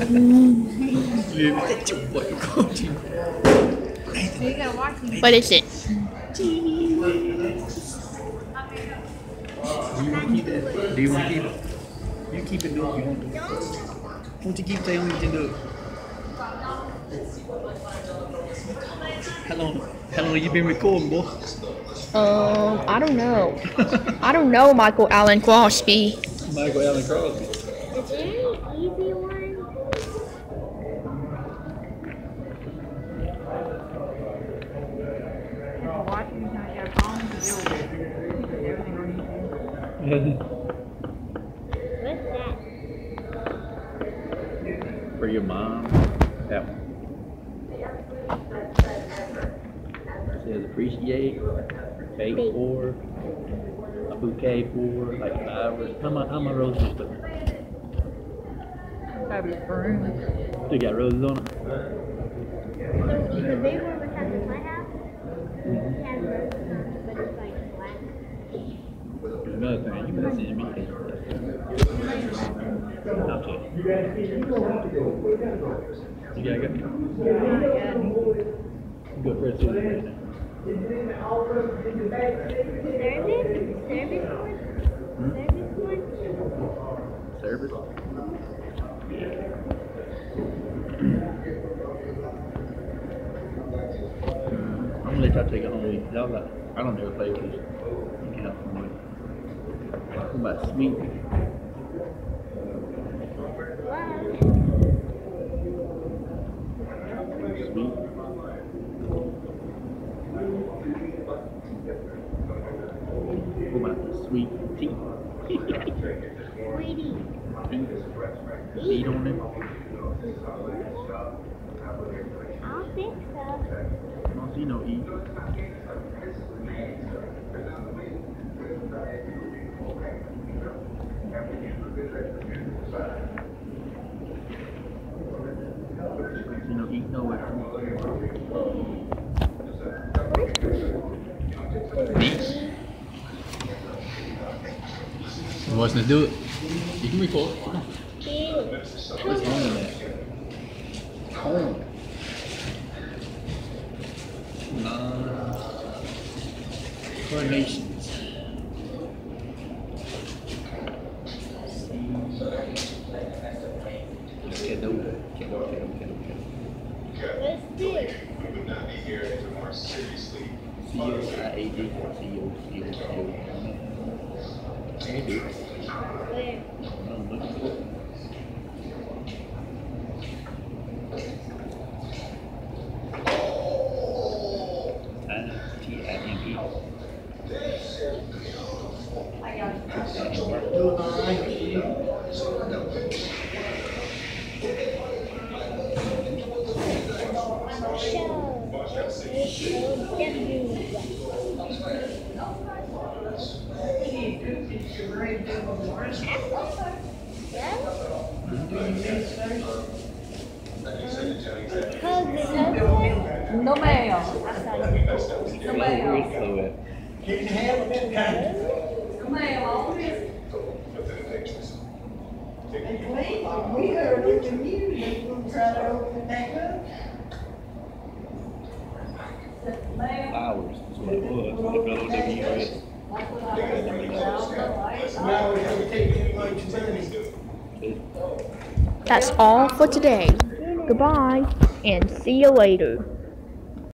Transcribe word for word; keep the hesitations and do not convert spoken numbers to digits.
What is it? Do you want to keep that? Do you want to keep it? You keep it, do it if you want to. Won't you keep telling me to do it? How long, how long have you been recording, boy? Um, I don't know. I don't know Michael Allen Crosby. Michael Allen Crosby. Is there any easy one? What's that? For your mom, that one. It says appreciate, bake for, a bouquet for, like flowers. How my how my roses look? They got roses on it. So, the big one we have in my house, it has roses on it, but it's like black. There's another thing you better send me. Okay. You gotta go. Go for it too right now. Service? Service one? Hmm? Service one? Service? I'm gonna let y'all take it home with you. Y'all like, I don't ever play with this. You can help me. What about sweet? Sweet. What about the sweet tea? Sweetie. Tea? Eat on it? I don't think so. I don't see no eat. You know, eat nowhere. Beach. You want us to do it? You can record. Come on. What's wrong with that? Home. Nine. Carnations. Kiddo. Kiddo, kiddo, kiddo, kiddo. What's this? C O I A D. C O C O C O. Can you do it? Where? I'm looking for it. T I M E. No mail. No mail. Can have it. No mail. All this. And please, we heard it from you. We'll try to open it back up. Flowers is what it was. The fellow W S. That's all for today. Goodbye and see you later.